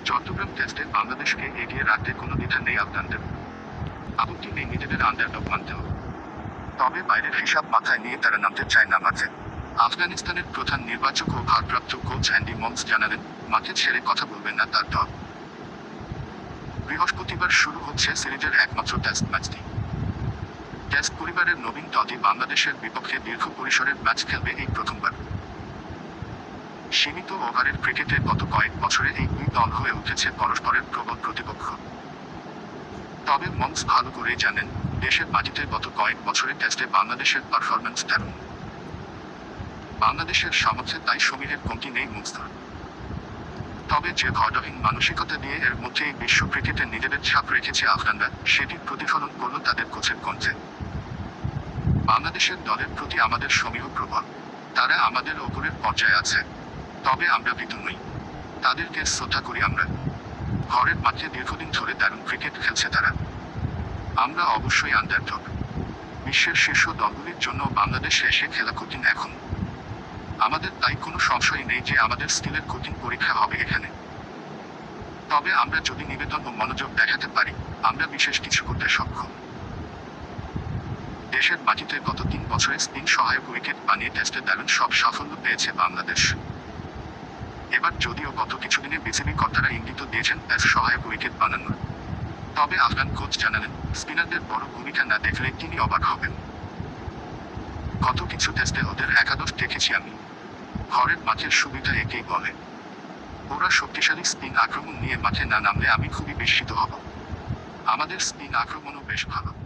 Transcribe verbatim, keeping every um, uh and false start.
চট্টগ্রাম টেস্টে বাংলাদেশকে এগিয়ে রাখতে কোনো দ্বিধা নেই আফগানদের। আপত্তি নেই নিজেদের আন্ডারডগ মানতেও। তবে বাইরের হিসাব মাথায় নিয়ে তারা নামতে চায় না মাঠে। আফগানিস্তানের প্রধান নির্বাচক ও ভারপ্রাপ্ত কোচ অ্যান্ডি মন্স জানালেন, মাঠে ছেড়ে কথা বলবেন না তার দল। বৃহস্পতিবার শুরু হচ্ছে সিরিজের একমাত্র টেস্ট ম্যাচটি। টেস্ট পরিবারের নবীন দলটি বাংলাদেশের বিপক্ষে দীর্ঘ পরিসরের ম্যাচ খেলবে এই প্রথমবার। সীমিত ওভারের ক্রিকেটে গত কয়েক বছরে এই দুই দল হয়ে উঠেছে পরস্পরের প্রবল প্রতিপক্ষ। তবে মন্স ভালো করেই জানেন, দেশের মাটিতে গত কয়েক বছরে টেস্টে বাংলাদেশের পারফরম্যান্স দারুণ। বাংলাদেশের সামর্থ্যে তাই সমীরের কমতি নেই মুস্তার। তবে যে ভয়হীন মানসিকতা নিয়ে এর মধ্যেই বিশ্ব ক্রিকেটে নিজেদের ছাপ রেখেছে আফগানরা, সেটির প্রতিফলন করল তাদের কোচের কণ্ঠে। বাংলাদেশের দলের প্রতি আমাদের সমীহ প্রবল। তারা আমাদের ওপরের পর্যায়ে আছে, তবে আমরা ভীতু নই। তাদেরকে শ্রদ্ধা করি আমরা। ঘরের মাঠে দীর্ঘদিন ধরে দারুণ ক্রিকেট খেলছে তারা। আমরা অবশ্যই আন্ডারডগ। বিশ্বের শীর্ষ দলগুলির জন্য বাংলাদেশে এসে খেলা কঠিন এখন। আমাদের তাই কোনো সংশয় নেই যে আমাদের স্কিলের কঠিন পরীক্ষা হবে এখানে। তবে আমরা যদি নিবেদন ও মনোযোগ দেখাতে পারি, আমরা বিশেষ কিছু করতে সক্ষম। দেশের মাটিতে গত তিন বছরে স্পিন সহায়ক উইকেট বানিয়ে টেস্টে দারুণ সব সাফল্য পেয়েছে বাংলাদেশ। এবার যদিও গত কিছুদিনে বিসিবি কর্তারা ইঙ্গিত দিয়েছেন পেস সহায়ক উইকেট বানানোর। তবে আফগান কোচ জানালেন, স্পিনারদের বড় ভূমিকা না দেখলে তিনি অবাক হবেন। গত কিছু টেস্টে ওদের একাদশ দেখেছি আমি। ঘরের মাঠের সুবিধা একেই বলে। ওরা শক্তিশালী স্পিন আক্রমণ নিয়ে মাঠে না নামলে আমি খুবই বিস্মিত হব। আমাদের স্পিন আক্রমণও বেশ ভালো।